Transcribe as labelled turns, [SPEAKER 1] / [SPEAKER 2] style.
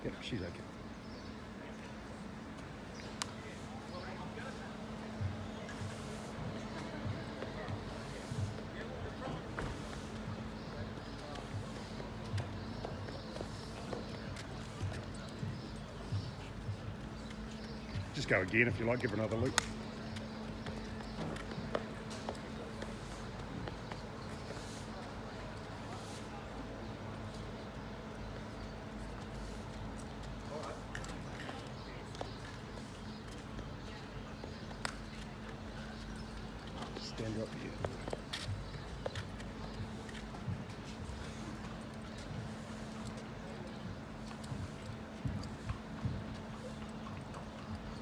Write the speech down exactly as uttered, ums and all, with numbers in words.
[SPEAKER 1] Yep, she's okay. Just go again if you like, give her another loop. Stand her up here.